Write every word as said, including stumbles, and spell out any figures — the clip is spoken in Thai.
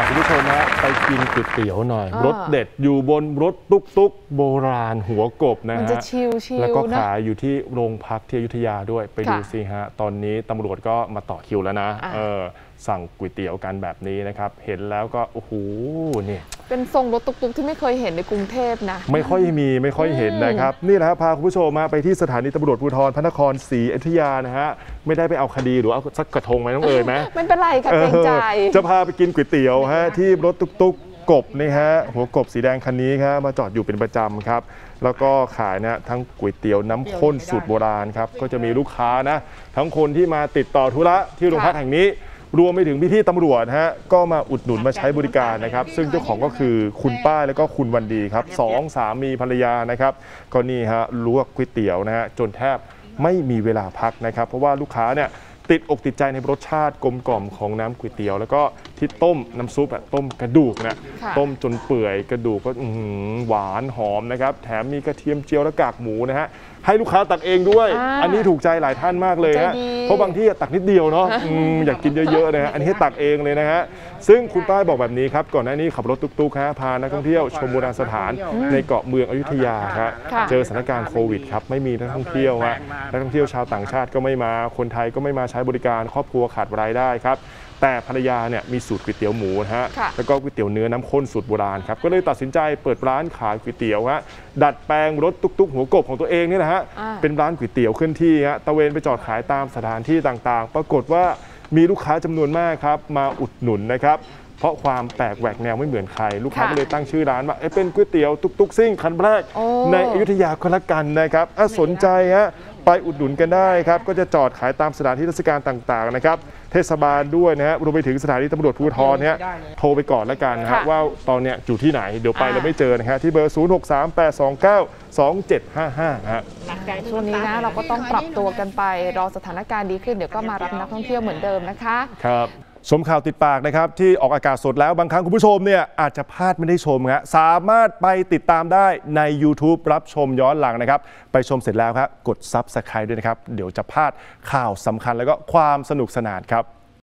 คุณผู้ชมฮะไปกินก๋วยเตี๋ยวหน่อยรสเด็ดอยู่บนรถตุ๊กตุ๊กโบราณหัวกบนะฮะแล้วก็ขายอยู่ที่โรงพักที่อยุธยาด้วยไปดูสิฮะตอนนี้ตำรวจก็มาต่อคิวแล้วนะเออสั่งก๋วยเตี๋ยวกันแบบนี้นะครับเห็นแล้วก็โอ้โหนี่เป็นทรงรถตุ๊กๆที่ไม่เคยเห็นในกรุงเทพนะไม่ค่อยมีไม่ค่อยเห็นนะครับนี่แหละพาคุณผู้ชมมาไปที่สถานีตำรวจภูธรพระนครศรีอยุธยานะฮะไม่ได้ไปเอาคดีหรือเอาสักกระทงไหมน้องเอ๋ยไหมไม่เป็นไรค่ะเกรงใจจะพาไปกินก๋วยเตี๋ยวฮะที่รถตุ๊กๆกบนี่ฮะหัวกบสีแดงคันนี้ครับมาจอดอยู่เป็นประจำครับแล้วก็ขายนะทั้งก๋วยเตี๋ยวน้ำข้นสูตรโบราณครับก็จะมีลูกค้านะทั้งคนที่มาติดต่อธุระที่โรงพักแห่งนี้รวมไปถึงพี่ๆตำรวจฮะก็มาอุดหนุนมาใช้บริการนะครับซึ่งเจ้าของก็คือคุณป้าแล้วก็คุณวันดีครับสองสามีภรรยานะครับก็นี่ฮะลวกก๋วยเตี๋ยวนะฮะจนแทบไม่มีเวลาพักนะครับเพราะว่าลูกค้าเนี่ยติดอกติดใจในรสชาติกลมกล่อมของน้ำก๋วยเตี๋ยวแล้วก็ที่ต้มน้ำซุปแบบต้มกระดูกนะต้มจนเปื่อยกระดูกก็หวานหอมนะครับแถมมีกระเทียมเจียวและกากหมูนะฮะให้ลูกค้าตักเองด้วย อ, อันนี้ถูกใจหลายท่านมากเลยฮะเพราะบางที่ตักนิดเดียวเนาะ อยากกินเยอะๆนะฮะอันนี้ให้ตักเองเลยนะฮะซึ่งคุณป้าบอกแบบนี้ครับก่อนหน้านี้ขับรถตุ๊กๆฮะพานักท่องเที่ยวชมโบราณสถานในเกาะเมืองอยุธยาครับเจอสถานการณ์โควิดครับไม่มีนักท่องเที่ยวฮะนักท่องเที่ยวชาวต่างชาติก็ไม่มาคนไทยก็ไม่มาใช้บริการครอบครัวขาดรายได้ครับแต่ภรรยาเนี่ยมีสูตรก๋วยเตี๋ยวหมูนะฮะแล้วก็ก๋วยเตี๋ยวเนื้อน้ำข้นสูตรโบราณครับก็เลยตัดสินใจเปิดร้านขายก๋วยเตี๋ยวฮะดัดแปลงรถตุ๊กๆหัวกบของตัวเองนี่แหละฮะเป็นร้านก๋วยเตี๋ยวเคลื่อนที่ฮะตะเวนไปจอดขายตามสถานที่ต่างๆปรากฏว่ามีลูกค้าจำนวนมากครับมาอุดหนุนนะครับเพราะความแปลกแหวกแนวไม่เหมือนใครลูกค้าก็เลยตั้งชื่อร้านว่าเป็นก๋วยเตี๋ยวตุ๊กๆซิ่งคันแรกในอยุธยาก็แล้วกันนะครับสนใจฮะไปอุดหนุนกันได้ครับก็จะจอดขายตามสถานที่ราชการต่างๆนะครับเทศบาลด้วยนะฮะรวมไปถึงสถานีตำรวจภูธรเนี่ยโทรไปก่อนแล้วกันนะฮะว่าตอนเนี้ยอยู่ที่ไหนเดี๋ยวไปแล้วไม่เจอนะฮะที่เบอร์ศูนย์ หก สาม แปด สอง เก้า สอง เจ็ด ห้า ห้าฮะช่วงนี้นะเราก็ต้องปรับตัวกันไปรอสถานการณ์ดีขึ้นเดี๋ยวก็มารับนักท่องเที่ยวเหมือนเดิมนะคะครับชมข่าวติดปากนะครับที่ออกอากาศสดแล้วบางครั้งคุณผู้ชมเนี่ยอาจจะพลาดไม่ได้ชมครับสามารถไปติดตามได้ใน ยูทูบ รับชมย้อนหลังนะครับไปชมเสร็จแล้วครับกด ซับสไครบ์ ด้วยนะครับเดี๋ยวจะพลาดข่าวสำคัญแล้วก็ความสนุกสนานครับ